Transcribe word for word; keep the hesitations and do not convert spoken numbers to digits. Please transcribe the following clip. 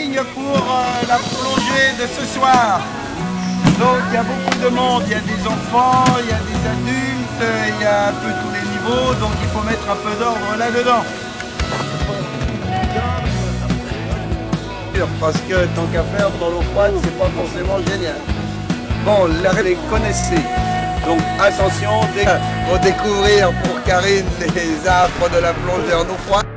ligne pour euh, la plongée de ce soir. Donc il y a beaucoup de monde, il y a des enfants, il y a des adultes, il y a un peu tous les niveaux, donc il faut mettre un peu d'ordre là-dedans. Parce que tant qu'à faire dans l'eau froide, c'est pas forcément génial. Bon, là, vous les connaissez. Donc attention, dès qu'on va découvrir pour Karine les affres de la plongée en eau froide.